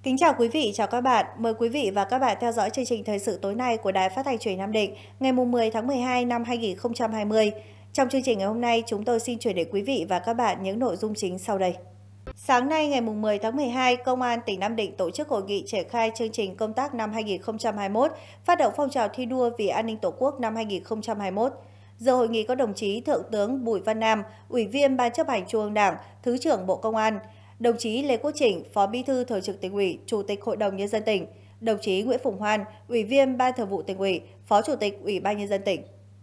Kính chào quý vị, chào các bạn. Mời quý vị và các bạn theo dõi chương trình thời sự tối nay của Đài Phát thanh Truyền hình Nam Định, ngày 10 tháng 12 năm 2020. Trong chương trình ngày hôm nay, chúng tôi xin chuyển đến quý vị và các bạn những nội dung chính sau đây. Sáng nay ngày 10 tháng 12, Công an tỉnh Nam Định tổ chức hội nghị triển khai chương trình công tác năm 2021, phát động phong trào thi đua vì an ninh Tổ quốc năm 2021. Dự hội nghị có đồng chí Thượng tướng Bùi Văn Nam, Ủy viên Ban chấp hành Trung ương Đảng, Thứ trưởng Bộ Công an, đồng chí Lê Quốc Chỉnh, Phó Bí thư Thường trực Tỉnh ủy, Chủ tịch Hội đồng Nhân dân tỉnh, đồng chí Nguyễn Phùng Hoan, Ủy viên Ban Thường vụ Tỉnh ủy, Phó Chủ tịch Ủy ban Nhân dân tỉnh.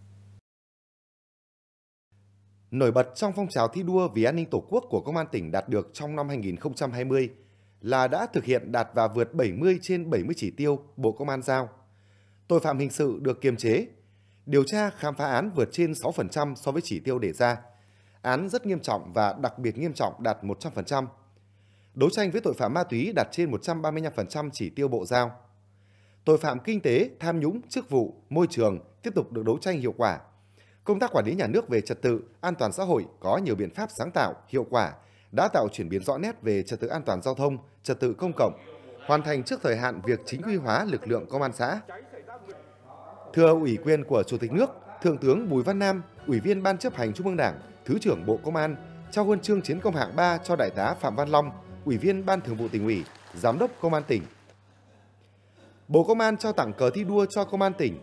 Nổi bật trong phong trào thi đua vì an ninh Tổ quốc của Công an tỉnh đạt được trong năm 2020 là đã thực hiện đạt và vượt 70 trên 70 chỉ tiêu Bộ Công an giao. Tội phạm hình sự được kiềm chế, điều tra khám phá án vượt trên 6% so với chỉ tiêu đề ra. Án rất nghiêm trọng và đặc biệt nghiêm trọng đạt 100%. Đấu tranh với tội phạm ma túy đạt trên 135% chỉ tiêu Bộ giao. Tội phạm kinh tế, tham nhũng, chức vụ, môi trường tiếp tục được đấu tranh hiệu quả. Công tác quản lý nhà nước về trật tự, an toàn xã hội có nhiều biện pháp sáng tạo, hiệu quả, đã tạo chuyển biến rõ nét về trật tự an toàn giao thông, trật tự công cộng, hoàn thành trước thời hạn việc chính quy hóa lực lượng công an xã. Thưa ủy quyền của Chủ tịch nước, Thượng tướng Bùi Văn Nam, Ủy viên Ban chấp hành Trung ương Đảng, Thứ trưởng Bộ Công an, trao huân chương chiến công hạng 3 cho Đại tá Phạm Văn Long, Ủy viên Ban Thường vụ Tỉnh ủy, Giám đốc Công an tỉnh. Bộ Công an trao tặng cờ thi đua cho Công an tỉnh.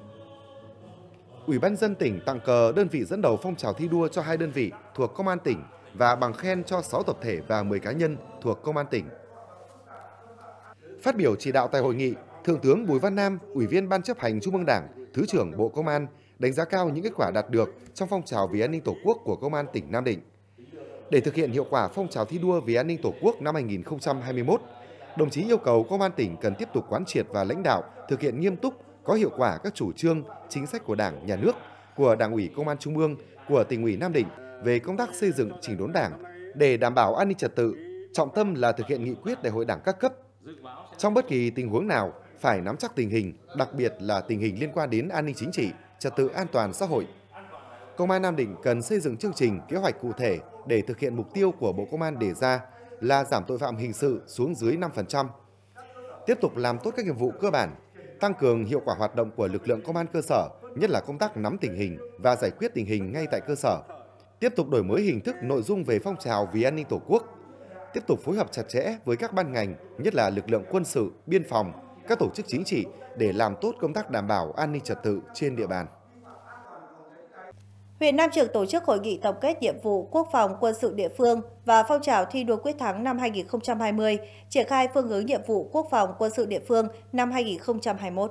Ủy ban nhân dân tỉnh tặng cờ đơn vị dẫn đầu phong trào thi đua cho 2 đơn vị thuộc Công an tỉnh và bằng khen cho 6 tập thể và 10 cá nhân thuộc Công an tỉnh. Phát biểu chỉ đạo tại hội nghị, Thượng tướng Bùi Văn Nam, Ủy viên Ban chấp hành Trung ương Đảng, Thứ trưởng Bộ Công an đánh giá cao những kết quả đạt được trong phong trào vì an ninh Tổ quốc của Công an tỉnh Nam Định. Để thực hiện hiệu quả phong trào thi đua vì an ninh Tổ quốc năm 2021, đồng chí yêu cầu Công an tỉnh cần tiếp tục quán triệt và lãnh đạo thực hiện nghiêm túc, có hiệu quả các chủ trương, chính sách của Đảng, Nhà nước, của Đảng ủy Công an Trung ương, của Tỉnh ủy Nam Định về công tác xây dựng chỉnh đốn Đảng để đảm bảo an ninh trật tự, trọng tâm là thực hiện nghị quyết Đại hội Đảng các cấp. Trong bất kỳ tình huống nào, phải nắm chắc tình hình, đặc biệt là tình hình liên quan đến an ninh chính trị, trật tự an toàn xã hội. Công an Nam Định cần xây dựng chương trình, kế hoạch cụ thể để thực hiện mục tiêu của Bộ Công an đề ra là giảm tội phạm hình sự xuống dưới 5%. Tiếp tục làm tốt các nhiệm vụ cơ bản, tăng cường hiệu quả hoạt động của lực lượng công an cơ sở, nhất là công tác nắm tình hình và giải quyết tình hình ngay tại cơ sở. Tiếp tục đổi mới hình thức nội dung về phong trào vì an ninh Tổ quốc. Tiếp tục phối hợp chặt chẽ với các ban ngành, nhất là lực lượng quân sự, biên phòng, các tổ chức chính trị để làm tốt công tác đảm bảo an ninh trật tự trên địa bàn. Huyện Nam Trực tổ chức hội nghị tổng kết nhiệm vụ quốc phòng quân sự địa phương và phong trào thi đua quyết thắng năm 2020, triển khai phương hướng nhiệm vụ quốc phòng quân sự địa phương năm 2021.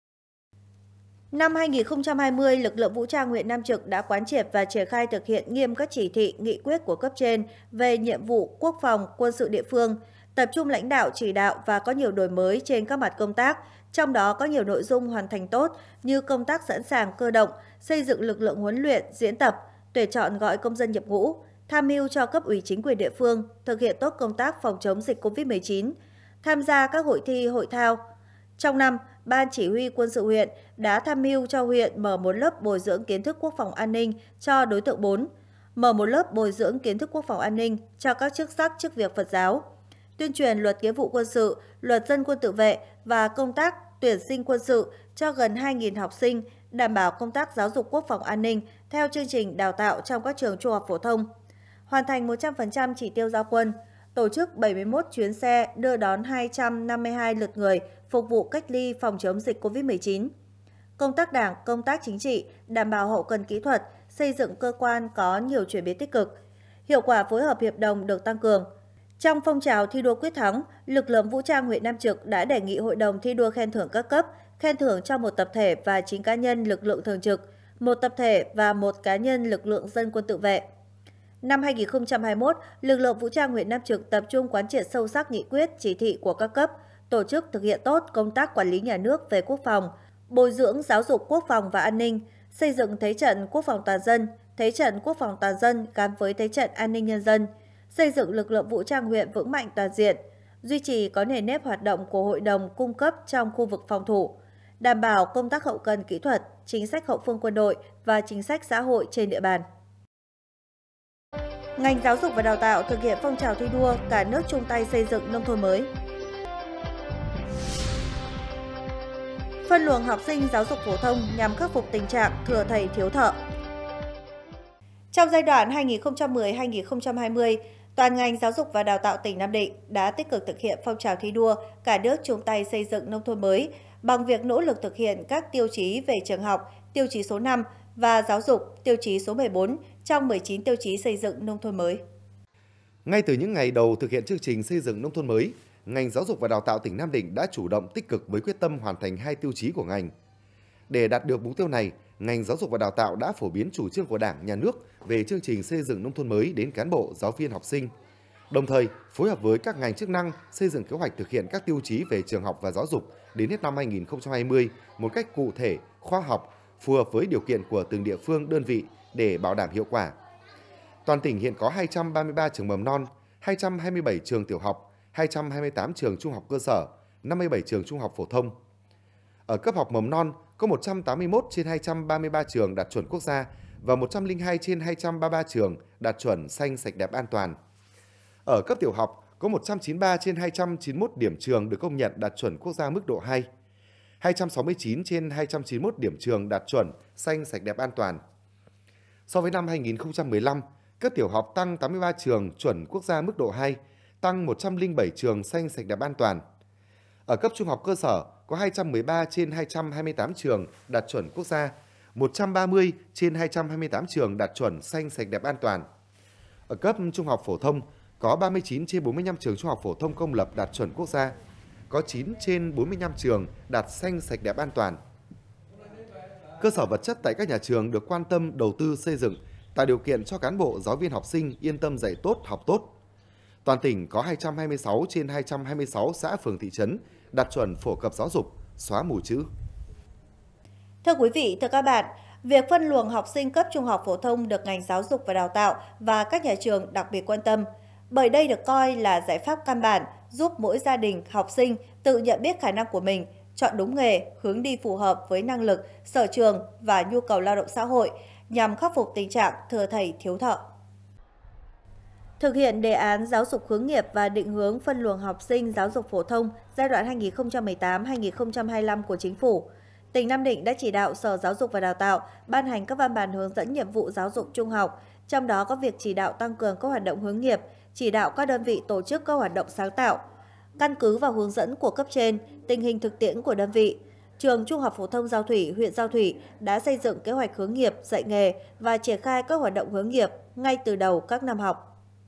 Năm 2020, lực lượng vũ trang huyện Nam Trực đã quán triệt và triển khai thực hiện nghiêm các chỉ thị, nghị quyết của cấp trên về nhiệm vụ quốc phòng quân sự địa phương, tập trung lãnh đạo chỉ đạo và có nhiều đổi mới trên các mặt công tác, trong đó có nhiều nội dung hoàn thành tốt như công tác sẵn sàng cơ động, xây dựng lực lượng huấn luyện, diễn tập, tuyển chọn gọi công dân nhập ngũ, tham mưu cho cấp ủy chính quyền địa phương thực hiện tốt công tác phòng chống dịch COVID-19, tham gia các hội thi, hội thao. Trong năm, Ban Chỉ huy Quân sự huyện đã tham mưu cho huyện mở một lớp bồi dưỡng kiến thức quốc phòng an ninh cho đối tượng 4, mở một lớp bồi dưỡng kiến thức quốc phòng an ninh cho các chức sắc chức việc Phật giáo, tuyên truyền luật nghĩa vụ quân sự, luật dân quân tự vệ và công tác tuyển sinh quân sự cho gần 2.000 học sinh, đảm bảo công tác giáo dục quốc phòng an ninh theo chương trình đào tạo trong các trường trung học phổ thông, hoàn thành 100% chỉ tiêu giao quân, tổ chức 71 chuyến xe đưa đón 252 lượt người phục vụ cách ly phòng chống dịch COVID-19. Công tác đảng, công tác chính trị, đảm bảo hậu cần kỹ thuật, xây dựng cơ quan có nhiều chuyển biến tích cực. Hiệu quả phối hợp hiệp đồng được tăng cường. Trong phong trào thi đua quyết thắng, lực lượng vũ trang huyện Nam Trực đã đề nghị Hội đồng thi đua khen thưởng các cấp, khen thưởng cho một tập thể và 9 cá nhân lực lượng thường trực, một tập thể và một cá nhân lực lượng dân quân tự vệ. Năm 2021, lực lượng vũ trang huyện Nam Trực tập trung quán triệt sâu sắc nghị quyết, chỉ thị của các cấp, tổ chức thực hiện tốt công tác quản lý nhà nước về quốc phòng, bồi dưỡng giáo dục quốc phòng và an ninh, xây dựng thế trận quốc phòng toàn dân, thế trận quốc phòng toàn dân gắn với thế trận an ninh nhân dân, xây dựng lực lượng vũ trang huyện vững mạnh toàn diện, duy trì có nền nếp hoạt động của hội đồng cung cấp trong khu vực phòng thủ, đảm bảo công tác hậu cần kỹ thuật, chính sách hậu phương quân đội và chính sách xã hội trên địa bàn. Ngành giáo dục và đào tạo thực hiện phong trào thi đua cả nước chung tay xây dựng nông thôn mới. phân luồng học sinh giáo dục phổ thông nhằm khắc phục tình trạng thừa thầy thiếu thợ. Trong giai đoạn 2010-2020, toàn ngành giáo dục và đào tạo tỉnh Nam Định đã tích cực thực hiện phong trào thi đua cả nước chung tay xây dựng nông thôn mới bằng việc nỗ lực thực hiện các tiêu chí về trường học, tiêu chí số 5 và giáo dục, tiêu chí số 14 trong 19 tiêu chí xây dựng nông thôn mới. Ngay từ những ngày đầu thực hiện chương trình xây dựng nông thôn mới, ngành giáo dục và đào tạo tỉnh Nam Định đã chủ động tích cực với quyết tâm hoàn thành 2 tiêu chí của ngành. Để đạt được mục tiêu này, ngành giáo dục và đào tạo đã phổ biến chủ trương của Đảng, Nhà nước về chương trình xây dựng nông thôn mới đến cán bộ, giáo viên, học sinh. Đồng thời, phối hợp với các ngành chức năng xây dựng kế hoạch thực hiện các tiêu chí về trường học và giáo dục đến hết năm 2020 một cách cụ thể, khoa học, phù hợp với điều kiện của từng địa phương, đơn vị để bảo đảm hiệu quả. Toàn tỉnh hiện có 233 trường mầm non, 227 trường tiểu học, 228 trường trung học cơ sở, 57 trường trung học phổ thông. Ở cấp học mầm non, có 181 trên 233 trường đạt chuẩn quốc gia và 102 trên 233 trường đạt chuẩn xanh sạch đẹp an toàn. Ở cấp tiểu học, có 193 trên 291 điểm trường được công nhận đạt chuẩn quốc gia mức độ 2, 269 trên 291 điểm trường đạt chuẩn xanh sạch đẹp an toàn. So với năm 2015, cấp tiểu học tăng 83 trường chuẩn quốc gia mức độ 2, tăng 107 trường xanh sạch đẹp an toàn. Ở cấp trung học cơ sở, có 213 trên 228 trường đạt chuẩn quốc gia, 130 trên 228 trường đạt chuẩn xanh sạch đẹp an toàn. Ở cấp trung học phổ thông, có 39 trên 45 trường trung học phổ thông công lập đạt chuẩn quốc gia, có 9 trên 45 trường đạt xanh sạch đẹp an toàn. Cơ sở vật chất tại các nhà trường được quan tâm đầu tư xây dựng, tạo điều kiện cho cán bộ, giáo viên, học sinh yên tâm dạy tốt, học tốt. Toàn tỉnh có 226 trên 226 xã phường thị trấn đạt chuẩn phổ cập giáo dục, xóa mù chữ. Thưa quý vị, thưa các bạn, việc phân luồng học sinh cấp trung học phổ thông được ngành giáo dục và đào tạo và các nhà trường đặc biệt quan tâm, bởi đây được coi là giải pháp căn bản giúp mỗi gia đình, học sinh tự nhận biết khả năng của mình, chọn đúng nghề, hướng đi phù hợp với năng lực, sở trường và nhu cầu lao động xã hội nhằm khắc phục tình trạng thừa thầy thiếu thợ. Thực hiện đề án giáo dục hướng nghiệp và định hướng phân luồng học sinh giáo dục phổ thông giai đoạn 2018-2025 của Chính phủ, tỉnh Nam Định đã chỉ đạo Sở Giáo dục và Đào tạo ban hành các văn bản hướng dẫn nhiệm vụ giáo dục trung học, trong đó có việc chỉ đạo tăng cường các hoạt động hướng nghiệp, chỉ đạo các đơn vị tổ chức các hoạt động sáng tạo. Căn cứ vào hướng dẫn của cấp trên, tình hình thực tiễn của đơn vị, Trường Trung học phổ thông Giao Thủy, huyện Giao Thủy đã xây dựng kế hoạch hướng nghiệp, dạy nghề và triển khai các hoạt động hướng nghiệp ngay từ đầu các năm học.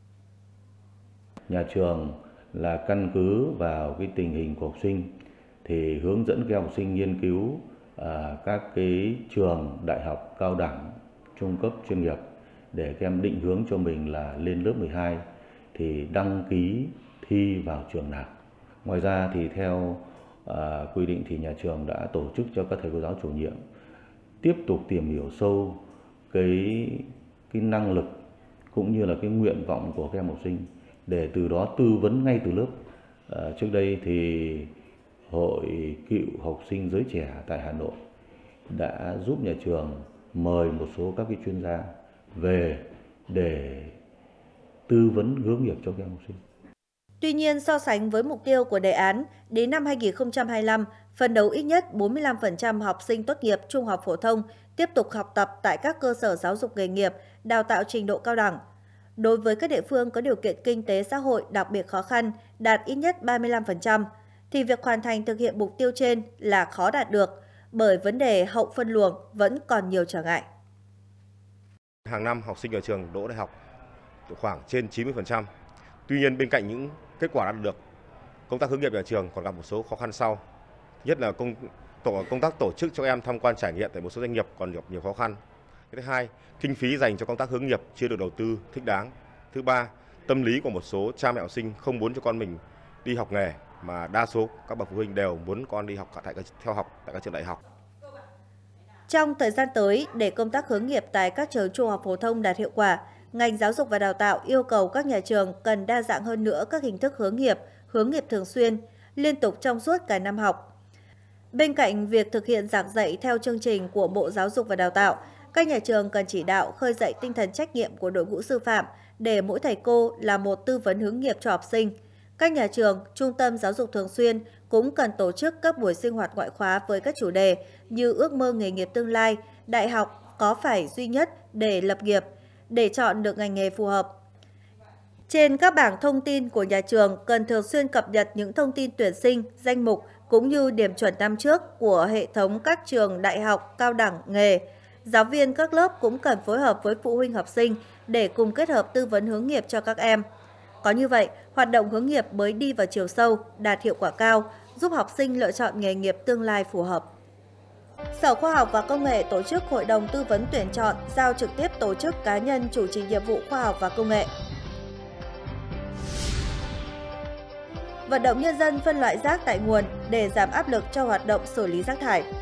Nhà trường là căn cứ vào cái tình hình của học sinh thì hướng dẫn các học sinh nghiên cứu các cái trường đại học cao đẳng, trung cấp chuyên nghiệp để các em định hướng cho mình là lên lớp 12 thì đăng ký thi vào trường nào. Ngoài ra thì theo quy định thì nhà trường đã tổ chức cho các thầy cô giáo chủ nhiệm tiếp tục tìm hiểu sâu cái năng lực cũng như là cái nguyện vọng của các em học sinh để từ đó tư vấn ngay từ lớp. Trước đây thì Hội Cựu Học sinh Giới Trẻ tại Hà Nội đã giúp nhà trường mời một số các cái chuyên gia về để tư vấn hướng nghiệp cho các em học sinh. Tuy nhiên, so sánh với mục tiêu của đề án, đến năm 2025, phấn đấu ít nhất 45% học sinh tốt nghiệp trung học phổ thông tiếp tục học tập tại các cơ sở giáo dục nghề nghiệp, đào tạo trình độ cao đẳng. Đối với các địa phương có điều kiện kinh tế xã hội đặc biệt khó khăn, đạt ít nhất 35%, thì việc hoàn thành thực hiện mục tiêu trên là khó đạt được, bởi vấn đề hậu phân luồng vẫn còn nhiều trở ngại. Hàng năm học sinh ở trường đỗ đại học khoảng trên 90%. Tuy nhiên bên cạnh những kết quả đạt được, công tác hướng nghiệp nhà trường còn gặp một số khó khăn sau. Nhất là công tác tổ chức cho em tham quan trải nghiệm tại một số doanh nghiệp còn gặp nhiều khó khăn. Thứ hai, kinh phí dành cho công tác hướng nghiệp chưa được đầu tư thích đáng. Thứ ba, tâm lý của một số cha mẹ học sinh không muốn cho con mình đi học nghề, mà đa số các bậc phụ huynh đều muốn con đi theo học tại các trường đại học. Trong thời gian tới, để công tác hướng nghiệp tại các trường trung học phổ thông đạt hiệu quả, ngành giáo dục và đào tạo yêu cầu các nhà trường cần đa dạng hơn nữa các hình thức hướng nghiệp thường xuyên, liên tục trong suốt cả năm học. Bên cạnh việc thực hiện giảng dạy theo chương trình của Bộ Giáo dục và Đào tạo, các nhà trường cần chỉ đạo khơi dậy tinh thần trách nhiệm của đội ngũ sư phạm để mỗi thầy cô là một tư vấn hướng nghiệp cho học sinh. Các nhà trường, trung tâm giáo dục thường xuyên cũng cần tổ chức các buổi sinh hoạt ngoại khóa với các chủ đề như ước mơ nghề nghiệp tương lai, đại học có phải duy nhất để lập nghiệp, để chọn được ngành nghề phù hợp. Trên các bảng thông tin của nhà trường cần thường xuyên cập nhật những thông tin tuyển sinh, danh mục cũng như điểm chuẩn năm trước của hệ thống các trường đại học, cao đẳng, nghề. Giáo viên các lớp cũng cần phối hợp với phụ huynh học sinh để cùng kết hợp tư vấn hướng nghiệp cho các em. Có như vậy, hoạt động hướng nghiệp mới đi vào chiều sâu, đạt hiệu quả cao, giúp học sinh lựa chọn nghề nghiệp tương lai phù hợp. Sở Khoa học và Công nghệ tổ chức hội đồng tư vấn tuyển chọn, giao trực tiếp tổ chức cá nhân chủ trì nhiệm vụ khoa học và công nghệ. Vận động nhân dân phân loại rác tại nguồn để giảm áp lực cho hoạt động xử lý rác thải.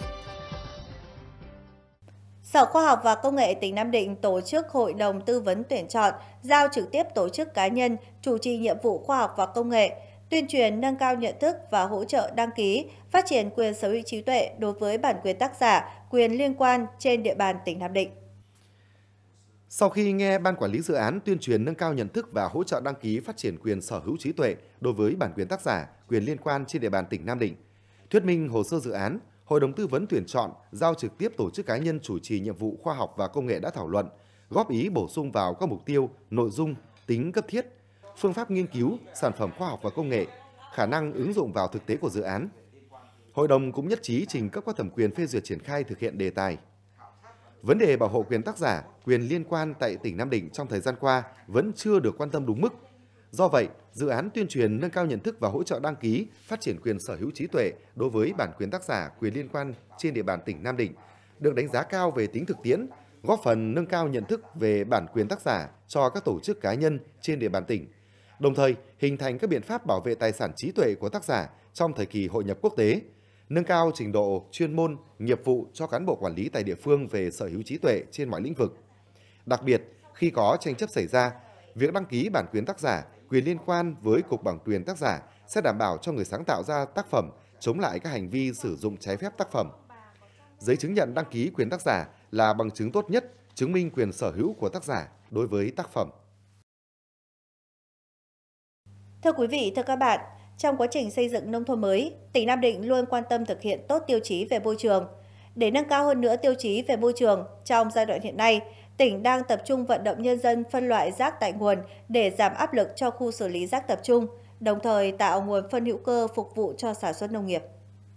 Sở Khoa học và Công nghệ tỉnh Nam Định tổ chức hội đồng tư vấn tuyển chọn, giao trực tiếp tổ chức cá nhân chủ trì nhiệm vụ khoa học và công nghệ, tuyên truyền nâng cao nhận thức và hỗ trợ đăng ký, phát triển quyền sở hữu trí tuệ đối với bản quyền tác giả, quyền liên quan trên địa bàn tỉnh Nam Định. Sau khi nghe Ban Quản lý Dự án tuyên truyền nâng cao nhận thức và hỗ trợ đăng ký phát triển quyền sở hữu trí tuệ đối với bản quyền tác giả, quyền liên quan trên địa bàn tỉnh Nam Định, thuyết minh hồ sơ dự án, Hội đồng tư vấn tuyển chọn giao trực tiếp tổ chức cá nhân chủ trì nhiệm vụ khoa học và công nghệ đã thảo luận, góp ý bổ sung vào các mục tiêu, nội dung, tính cấp thiết, phương pháp nghiên cứu, sản phẩm khoa học và công nghệ, khả năng ứng dụng vào thực tế của dự án. Hội đồng cũng nhất trí trình cấp có thẩm quyền phê duyệt triển khai thực hiện đề tài. Vấn đề bảo hộ quyền tác giả, quyền liên quan tại tỉnh Nam Định trong thời gian qua vẫn chưa được quan tâm đúng mức. Do vậy, dự án tuyên truyền nâng cao nhận thức và hỗ trợ đăng ký, phát triển quyền sở hữu trí tuệ đối với bản quyền tác giả, quyền liên quan trên địa bàn tỉnh Nam Định được đánh giá cao về tính thực tiễn, góp phần nâng cao nhận thức về bản quyền tác giả cho các tổ chức cá nhân trên địa bàn tỉnh, đồng thời hình thành các biện pháp bảo vệ tài sản trí tuệ của tác giả trong thời kỳ hội nhập quốc tế, nâng cao trình độ chuyên môn, nghiệp vụ cho cán bộ quản lý tại địa phương về sở hữu trí tuệ trên mọi lĩnh vực. Đặc biệt, khi có tranh chấp xảy ra, việc đăng ký bản quyền tác giả, quyền liên quan với Cục Bản quyền tác giả sẽ đảm bảo cho người sáng tạo ra tác phẩm chống lại các hành vi sử dụng trái phép tác phẩm. Giấy chứng nhận đăng ký quyền tác giả là bằng chứng tốt nhất chứng minh quyền sở hữu của tác giả đối với tác phẩm. Thưa quý vị, thưa các bạn, trong quá trình xây dựng nông thôn mới, tỉnh Nam Định luôn quan tâm thực hiện tốt tiêu chí về môi trường. Để nâng cao hơn nữa tiêu chí về môi trường, trong giai đoạn hiện nay, tỉnh đang tập trung vận động nhân dân phân loại rác tại nguồn để giảm áp lực cho khu xử lý rác tập trung, đồng thời tạo nguồn phân hữu cơ phục vụ cho sản xuất nông nghiệp.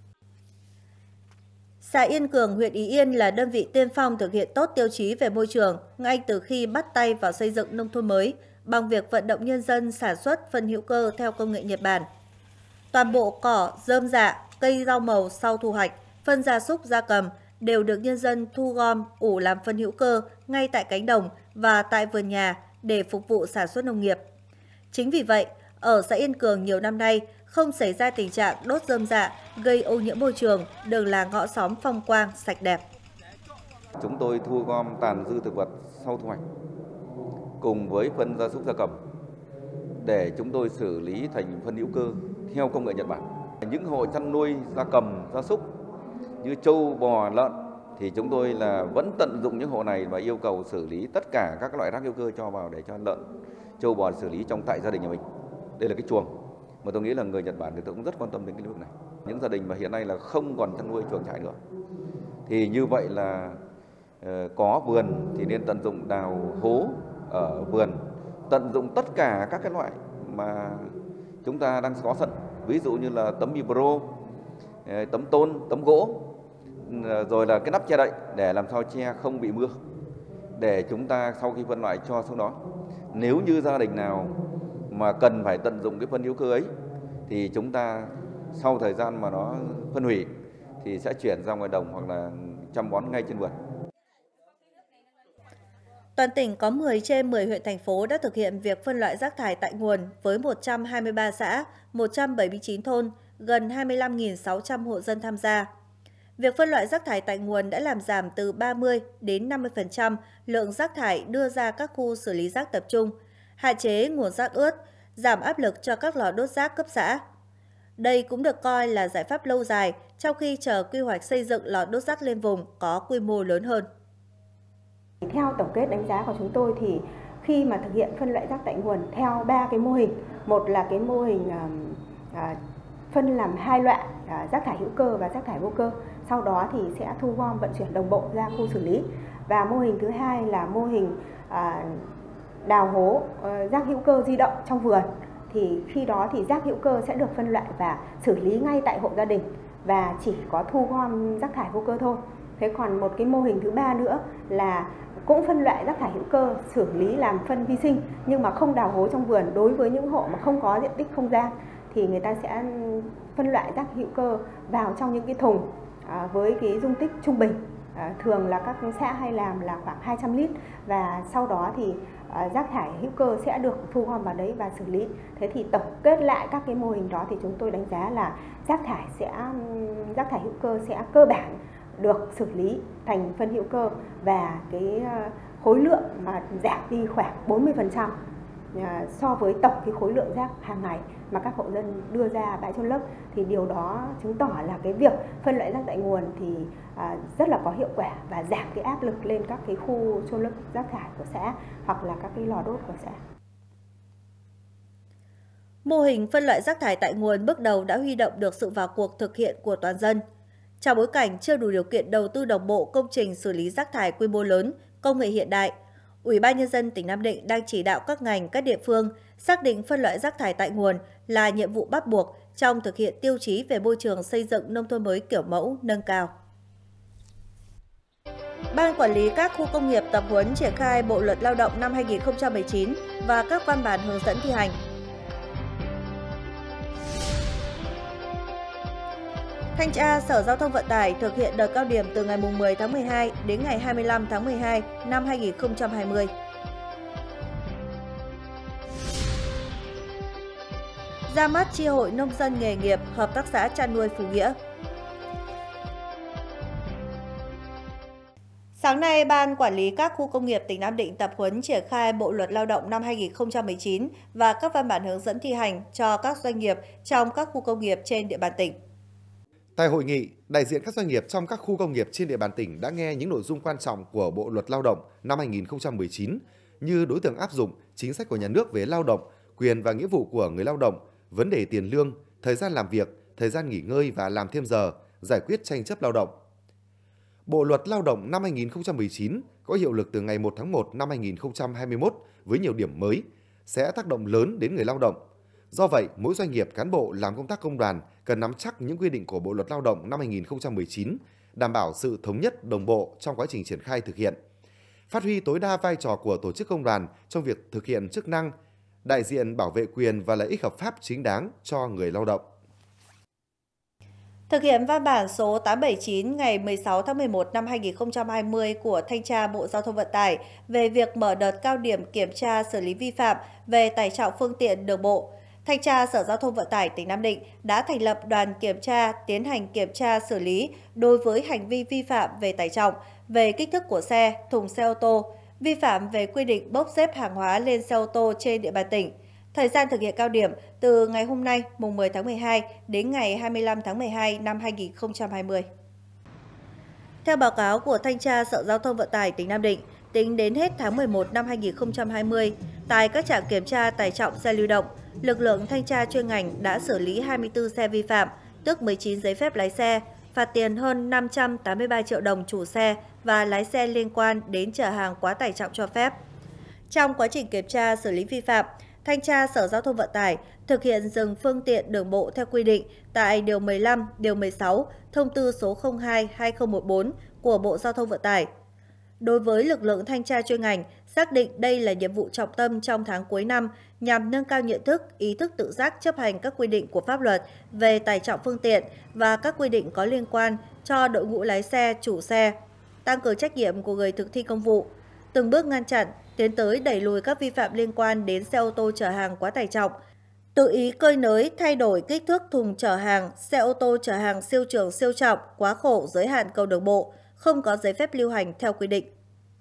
Xã Yên Cường, huyện Ý Yên là đơn vị tiên phong thực hiện tốt tiêu chí về môi trường ngay từ khi bắt tay vào xây dựng nông thôn mới bằng việc vận động nhân dân sản xuất phân hữu cơ theo công nghệ Nhật Bản. Toàn bộ cỏ, rơm rạ, cây rau màu sau thu hoạch, phân gia súc gia cầm đều được nhân dân thu gom, ủ làm phân hữu cơ ngay tại cánh đồng và tại vườn nhà để phục vụ sản xuất nông nghiệp. Chính vì vậy, ở xã Yên Cường nhiều năm nay không xảy ra tình trạng đốt rơm rạ gây ô nhiễm môi trường, đường làng ngõ xóm phong quang, sạch đẹp. Chúng tôi thu gom tàn dư thực vật sau thu hoạch cùng với phân gia súc gia cầm để chúng tôi xử lý thành phân hữu cơ theo công nghệ Nhật Bản. Những hộ chăn nuôi gia cầm, gia súc như trâu, bò, lợn thì chúng tôi là vẫn tận dụng những hộ này và yêu cầu xử lý tất cả các loại rác hữu cơ cho vào để cho lợn, trâu, bò xử lý trong tại gia đình nhà mình. Đây là cái chuồng mà tôi nghĩ là người Nhật Bản thì tôi cũng rất quan tâm đến cái lĩnh vực này. Những gia đình mà hiện nay là không còn chăn nuôi chuồng trại nữa thì như vậy là có vườn thì nên tận dụng đào hố ở vườn, tận dụng tất cả các cái loại mà chúng ta đang có sẵn, ví dụ như là tấm vibro, tấm tôn, tấm gỗ, rồi là cái nắp che đậy để làm sao che không bị mưa, để chúng ta sau khi phân loại cho xuống đó. Nếu như gia đình nào mà cần phải tận dụng cái phân hữu cơ ấy thì chúng ta sau thời gian mà nó phân hủy thì sẽ chuyển ra ngoài đồng hoặc là chăm bón ngay trên vườn. Toàn tỉnh có 10 trên 10 huyện thành phố đã thực hiện việc phân loại rác thải tại nguồn với 123 xã, 179 thôn, gần 25.600 hộ dân tham gia. Việc phân loại rác thải tại nguồn đã làm giảm từ 30 đến 50% lượng rác thải đưa ra các khu xử lý rác tập trung, hạn chế nguồn rác ướt, giảm áp lực cho các lò đốt rác cấp xã. Đây cũng được coi là giải pháp lâu dài trong khi chờ quy hoạch xây dựng lò đốt rác lên vùng có quy mô lớn hơn. Theo tổng kết đánh giá của chúng tôi thì khi mà thực hiện phân loại rác tại nguồn theo 3 cái mô hình. Một là cái mô hình phân làm 2 loại, rác thải hữu cơ và rác thải vô cơ. Sau đó thì sẽ thu gom vận chuyển đồng bộ ra khu xử lý. Và mô hình thứ hai là mô hình đào hố rác hữu cơ di động trong vườn. Thì khi đó thì rác hữu cơ sẽ được phân loại và xử lý ngay tại hộ gia đình và chỉ có thu gom rác thải vô cơ thôi. Thế còn một cái mô hình thứ ba nữa là cũng phân loại rác thải hữu cơ, xử lý làm phân vi sinh nhưng mà không đào hố trong vườn. Đối với những hộ mà không có diện tích không gian thì người ta sẽ phân loại rác hữu cơ vào trong những cái thùng với cái dung tích trung bình. Thường là các xã hay làm là khoảng 200 lít và sau đó thì rác thải hữu cơ sẽ được thu gom vào đấy và xử lý. Thế thì tổng kết lại các cái mô hình đó thì chúng tôi đánh giá là rác thải hữu cơ sẽ cơ bản được xử lý thành phân hữu cơ và cái khối lượng mà giảm đi khoảng 40% so với tổng cái khối lượng rác hàng ngày mà các hộ dân đưa ra bãi chôn lấp. Thì điều đó chứng tỏ là cái việc phân loại rác tại nguồn thì rất là có hiệu quả và giảm cái áp lực lên các cái khu chôn lấp rác thải của xã hoặc là các cái lò đốt của xã. Mô hình phân loại rác thải tại nguồn bước đầu đã huy động được sự vào cuộc thực hiện của toàn dân. Trong bối cảnh chưa đủ điều kiện đầu tư đồng bộ công trình xử lý rác thải quy mô lớn, công nghệ hiện đại, Ủy ban Nhân dân tỉnh Nam Định đang chỉ đạo các ngành, các địa phương xác định phân loại rác thải tại nguồn là nhiệm vụ bắt buộc trong thực hiện tiêu chí về môi trường xây dựng nông thôn mới kiểu mẫu nâng cao. Ban quản lý các khu công nghiệp tập huấn triển khai Bộ luật Lao động năm 2019 và các văn bản hướng dẫn thi hành. Thanh tra Sở Giao thông Vận tải thực hiện đợt cao điểm từ ngày 10 tháng 12 đến ngày 25 tháng 12 năm 2020. Ra mắt chi hội nông dân nghề nghiệp, hợp tác xã chăn nuôi Phú Nghĩa. Sáng nay, Ban Quản lý các khu công nghiệp tỉnh Nam Định tập huấn triển khai Bộ luật Lao động năm 2019 và các văn bản hướng dẫn thi hành cho các doanh nghiệp trong các khu công nghiệp trên địa bàn tỉnh. Tại hội nghị, đại diện các doanh nghiệp trong các khu công nghiệp trên địa bàn tỉnh đã nghe những nội dung quan trọng của Bộ luật Lao động năm 2019 như đối tượng áp dụng, chính sách của nhà nước về lao động, quyền và nghĩa vụ của người lao động, vấn đề tiền lương, thời gian làm việc, thời gian nghỉ ngơi và làm thêm giờ, giải quyết tranh chấp lao động. Bộ luật Lao động năm 2019 có hiệu lực từ ngày 1 tháng 1 năm 2021 với nhiều điểm mới, sẽ tác động lớn đến người lao động. Do vậy, mỗi doanh nghiệp cán bộ làm công tác công đoàn cần nắm chắc những quy định của Bộ luật Lao động năm 2019, đảm bảo sự thống nhất đồng bộ trong quá trình triển khai thực hiện. Phát huy tối đa vai trò của tổ chức công đoàn trong việc thực hiện chức năng, đại diện bảo vệ quyền và lợi ích hợp pháp chính đáng cho người lao động. Thực hiện văn bản số 879 ngày 16 tháng 11 năm 2020 của Thanh tra Bộ Giao thông Vận tải về việc mở đợt cao điểm kiểm tra xử lý vi phạm về tải trọng phương tiện đường bộ, Thanh tra Sở Giao thông Vận tải tỉnh Nam Định đã thành lập đoàn kiểm tra tiến hành kiểm tra xử lý đối với hành vi vi phạm về tải trọng, về kích thước của xe, thùng xe ô tô, vi phạm về quy định bốc xếp hàng hóa lên xe ô tô trên địa bàn tỉnh. Thời gian thực hiện cao điểm từ ngày hôm nay, mùng 10 tháng 12 đến ngày 25 tháng 12 năm 2020. Theo báo cáo của Thanh tra Sở Giao thông Vận tải tỉnh Nam Định, tính đến hết tháng 11 năm 2020, tại các trạm kiểm tra tải trọng xe lưu động, lực lượng thanh tra chuyên ngành đã xử lý 24 xe vi phạm, tước 19 giấy phép lái xe, phạt tiền hơn 583 triệu đồng chủ xe và lái xe liên quan đến chở hàng quá tải trọng cho phép. Trong quá trình kiểm tra xử lý vi phạm, Thanh tra Sở Giao thông Vận tải thực hiện dừng phương tiện đường bộ theo quy định tại Điều 15, Điều 16, Thông tư số 02/2014 của Bộ Giao thông Vận tải. Đối với lực lượng thanh tra chuyên ngành, xác định đây là nhiệm vụ trọng tâm trong tháng cuối năm nhằm nâng cao nhận thức, ý thức tự giác chấp hành các quy định của pháp luật về tải trọng phương tiện và các quy định có liên quan cho đội ngũ lái xe, chủ xe, tăng cường trách nhiệm của người thực thi công vụ, từng bước ngăn chặn, tiến tới đẩy lùi các vi phạm liên quan đến xe ô tô chở hàng quá tải trọng, tự ý cơi nới, thay đổi kích thước thùng chở hàng, xe ô tô chở hàng siêu trường siêu trọng, quá khổ giới hạn cầu đường bộ, không có giấy phép lưu hành theo quy định.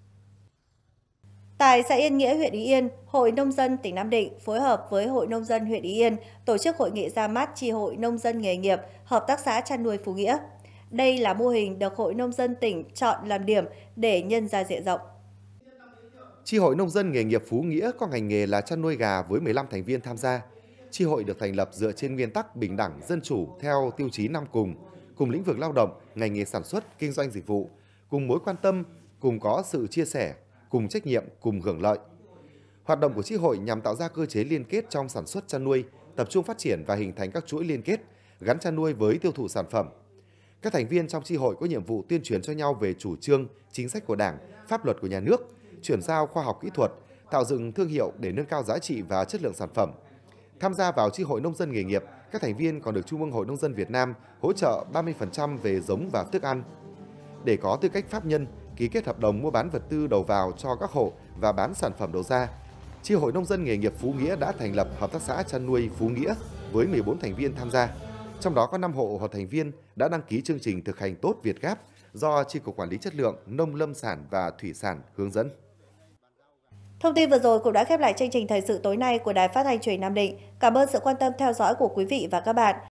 Tại xã Yên Nghĩa, huyện Ý Yên, Hội Nông dân tỉnh Nam Định phối hợp với Hội Nông dân huyện Ý Yên tổ chức hội nghị ra mắt chi hội nông dân nghề nghiệp, hợp tác xã chăn nuôi Phú Nghĩa. Đây là mô hình được Hội Nông dân tỉnh chọn làm điểm để nhân ra diện rộng. Chi hội nông dân nghề nghiệp Phú Nghĩa có ngành nghề là chăn nuôi gà với 15 thành viên tham gia. Chi hội được thành lập dựa trên nguyên tắc bình đẳng, dân chủ theo tiêu chí 5 cùng lĩnh vực lao động, ngành nghề sản xuất, kinh doanh dịch vụ, cùng mối quan tâm, cùng có sự chia sẻ, cùng trách nhiệm, cùng hưởng lợi. Hoạt động của chi hội nhằm tạo ra cơ chế liên kết trong sản xuất chăn nuôi, tập trung phát triển và hình thành các chuỗi liên kết, gắn chăn nuôi với tiêu thụ sản phẩm. Các thành viên trong chi hội có nhiệm vụ tuyên truyền cho nhau về chủ trương, chính sách của Đảng, pháp luật của nhà nước, chuyển giao khoa học kỹ thuật, tạo dựng thương hiệu để nâng cao giá trị và chất lượng sản phẩm. Tham gia vào chi hội nông dân nghề nghiệp, các thành viên còn được Trung ương Hội Nông dân Việt Nam hỗ trợ 30% về giống và thức ăn. Để có tư cách pháp nhân, ký kết hợp đồng mua bán vật tư đầu vào cho các hộ và bán sản phẩm đầu ra, Chi hội nông dân nghề nghiệp Phú Nghĩa đã thành lập hợp tác xã chăn nuôi Phú Nghĩa với 14 thành viên tham gia. Trong đó có 5 hộ hoặc thành viên đã đăng ký chương trình thực hành tốt Việt Gáp do Chi cục Quản lý Chất lượng Nông lâm sản và Thủy sản hướng dẫn. Thông tin vừa rồi cũng đã khép lại chương trình thời sự tối nay của Đài Phát thanh Truyền hình Nam Định. Cảm ơn sự quan tâm theo dõi của quý vị và các bạn.